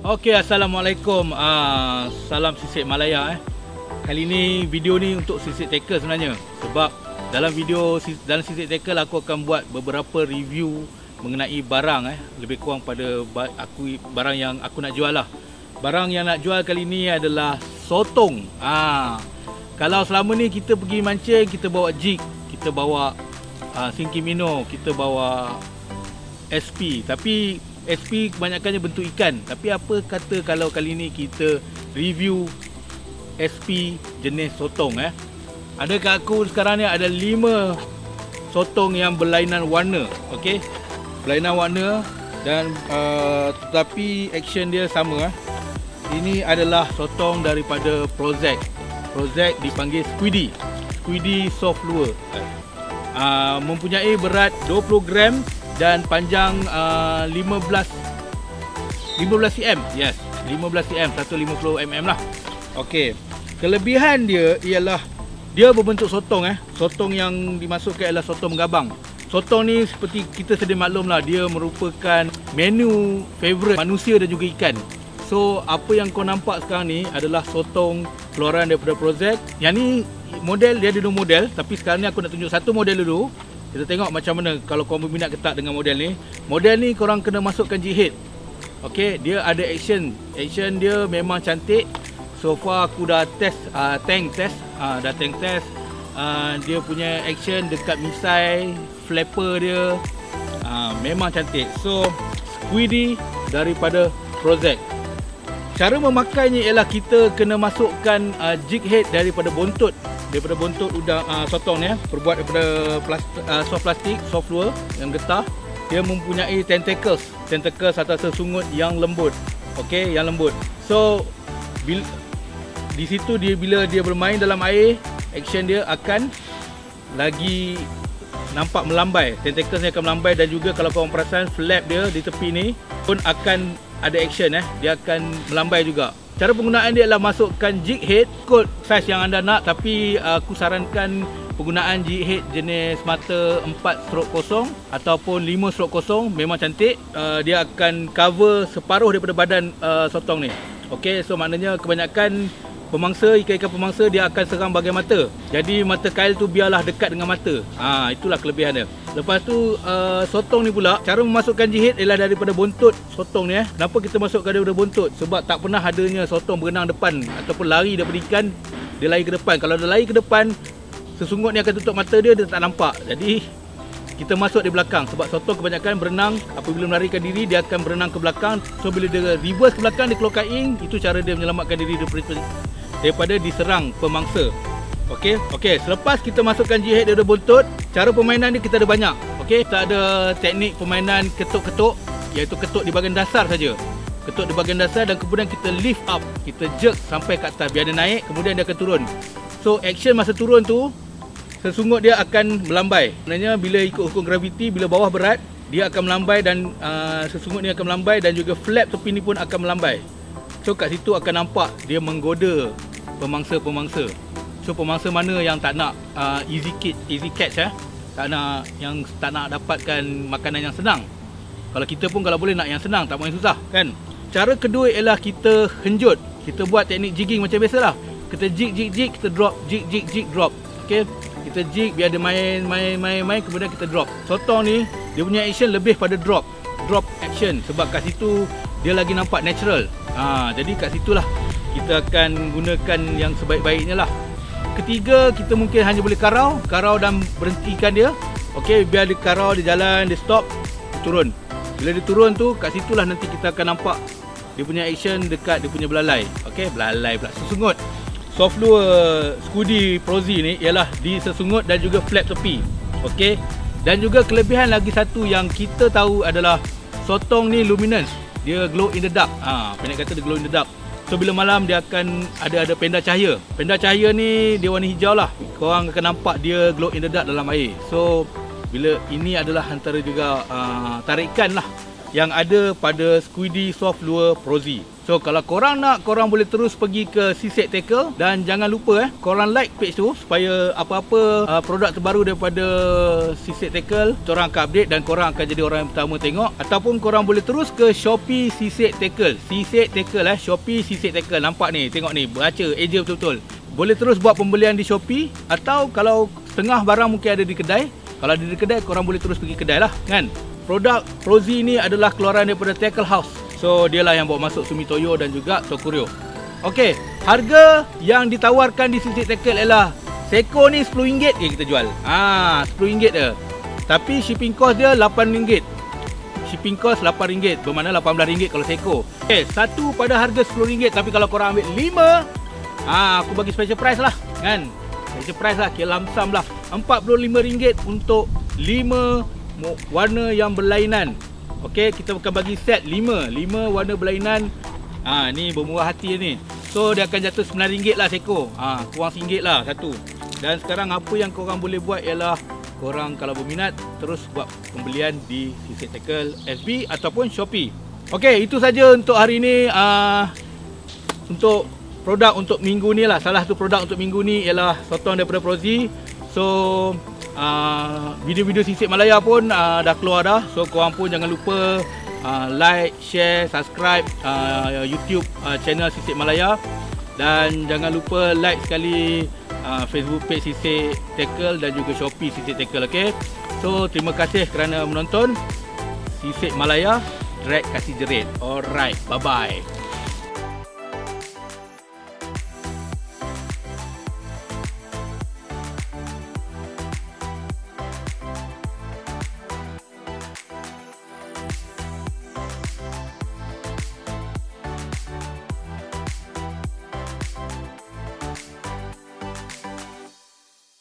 Okey, Assalamualaikum. Salam sisik Malaya. Kali ni video ni untuk sisik tackle sebenarnya. Sebab dalam sisik tackle aku akan buat beberapa review mengenai barang lebih kurang pada barang yang aku nak jual lah. Barang yang nak jual kali ni adalah sotong. Kalau selama ni kita pergi mancing, kita bawa jig, kita bawa Sinki Mino, kita bawa SP. Tapi SP kebanyakannya bentuk ikan. Tapi apa kata kalau kali ni kita review SP jenis sotong Ada kat aku sekarang ni ada 5 sotong yang berlainan warna. Okey, berlainan warna dan tetapi action dia sama. Ini adalah sotong daripada Prozac. Prozac dipanggil Squiddy soft lure. Mempunyai berat 20 gram dan panjang 15 cm. Yes, 15 cm, 150 mm lah. Okey. Kelebihan dia ialah dia berbentuk sotong Sotong yang dimasukkan ialah sotong menggabang. Sotong ni seperti kita sedia maklum lah, dia merupakan menu favorite manusia dan juga ikan. So apa yang kau nampak sekarang ni adalah sotong keluaran daripada Prozac. Yang ni model, dia ada 2 model. Tapi sekarang ni aku nak tunjuk satu model dulu. Kita tengok macam mana kalau korang berminat ke tak dengan model ni. Model ni korang kena masukkan jig head. Okey, dia ada action. Action dia memang cantik. So far aku dah test tank test. Dia punya action dekat misai, flapper dia memang cantik. So Squiddy daripada Prozac. Cara memakainya ialah kita kena masukkan jig head daripada bontot udang sotong ni berbuat daripada soft plastik, soft lure yang getah. Dia mempunyai tentacles atau sesungut yang lembut. Okey, yang lembut. So di situ bila dia bermain dalam air, action dia akan lagi nampak melambai. Tentacles dia akan melambai dan juga kalau korang perasan flap dia di tepi ni pun akan ada action dia akan melambai juga. Cara penggunaan dia adalah masukkan jig head ikut saiz yang anda nak, tapi aku sarankan penggunaan jig head jenis mata 4/0 ataupun 5/0. Memang cantik. Dia akan cover separuh daripada badan sotong ni. Okey, so maknanya kebanyakan ikan-ikan pemangsa dia akan serang bahagian mata. Jadi mata kail tu biarlah dekat dengan mata. Itulah kelebihan dia. Lepas tu sotong ni pula, cara memasukkan jig head ialah daripada bontot sotong ni Kenapa kita masukkan daripada bontot? Sebab tak pernah adanya sotong berenang depan ataupun lari daripada ikan, dia lari ke depan. Kalau dia lari ke depan, sesungut ni akan tutup mata dia tak nampak. Jadi kita masuk di belakang. Sebab sotong kebanyakan berenang, apabila melarikan diri dia akan berenang ke belakang. So bila dia reverse ke belakang, dia keluar kain. Itu cara dia menyelamatkan diri daripada diserang pemangsa. Okey, selepas kita masukkan jig head daripada bontot, cara permainan dia kita ada banyak. Okey, kita ada teknik permainan ketuk-ketuk, iaitu ketuk di bahagian dasar saja. Ketuk di bahagian dasar dan kemudian kita lift up, kita jerk sampai ke atas biar dia naik, kemudian dia akan turun. So action masa turun tu, sesungut dia akan melambai. Sebenarnya bila ikut hukum graviti, bila bawah berat, dia akan melambai dan sesungut ni akan melambai dan juga flap tepi ni pun akan melambai. So kat situ akan nampak dia menggoda pemangsa-pemangsa. So pemangsa mana yang tak nak easy catch tak nak dapatkan makanan yang senang. Kalau kita pun kalau boleh nak yang senang, tak mahu yang susah kan. Cara kedua ialah kita henjut. Kita buat teknik jigging macam biasalah. Kita jig, kita drop, jig, drop. Okey, kita jig biar dia main, kemudian kita drop. Sotong ni dia punya action lebih pada drop action sebab kat situ dia lagi nampak natural. Jadi kat situlah kita akan gunakan yang sebaik-baiknya lah. Ketiga, kita mungkin hanya boleh karau dan berhentikan dia. Okey, biar dia karau, dia jalan, dia stop, dia turun. Bila dia turun tu, kat situlah nanti kita akan nampak dia punya action dekat dia punya belalai. Okey, belalai pula, sesungut. Soft lure Squiddy Prozi ni ialah di sesungut dan juga flap tepi. Okey, dan juga kelebihan lagi satu yang kita tahu adalah sotong ni luminous. Dia glow in the dark. Pendek kata dia glow in the dark. So bila malam dia akan ada penda cahaya. Penda cahaya ni dia warna hijau lah. Korang akan nampak dia glow in the dark dalam air. So bila ini adalah antara juga tarikan lah yang ada pada Squiddy Soft Lure Pro Z. So kalau korang nak, korang boleh terus pergi ke Seasick Tackle, dan jangan lupa korang like page tu supaya apa-apa produk terbaru daripada Seasick Tackle korang akan update dan korang akan jadi orang yang pertama tengok. Ataupun korang boleh terus ke Shopee Seasick Tackle. Seasick Tackle Shopee Seasick Tackle. Nampak ni, tengok ni, baca eja betul-betul. Boleh terus buat pembelian di Shopee, atau kalau setengah barang mungkin ada di kedai. Kalau ada di kedai, korang boleh terus pergi kedai lah kan. Produk Pro Z ni adalah keluaran daripada Tackle House. So dia lah yang bawa masuk Sumitoyo dan juga Tokurio. Okey, harga yang ditawarkan di Seasick Tackle ialah seko ni RM10 je kita jual. RM10 je. Tapi shipping cost dia RM8. Shipping cost RM8, bermakna RM18 kalau seko. Okey, satu pada harga RM10, tapi kalau korang ambil 5, aku bagi special price lah kan. Special price lah, kira lamsam lah. RM45 untuk 5 warna yang berlainan. Okey, kita akan bagi set 5 warna berlainan. Ni bermurah hati ni. So dia akan jatuh RM9 lah seko. Kurang RM1 lah satu. Dan sekarang apa yang korang boleh buat ialah korang kalau berminat terus buat pembelian di Seasick Tackle FB ataupun Shopee. Okey, itu saja untuk hari ni. Untuk produk untuk minggu ni lah. Salah satu produk untuk minggu ni ialah sotong daripada Pro Z. So video-video Seasick Malaya pun dah keluar dah. So korang pun jangan lupa like, share, subscribe YouTube channel Seasick Malaya. Dan jangan lupa like sekali Facebook page Seasick Tackle dan juga Shopee Seasick Tackle. Okay? So terima kasih kerana menonton. Seasick Malaya, drag kasih jerit. Alright, bye bye.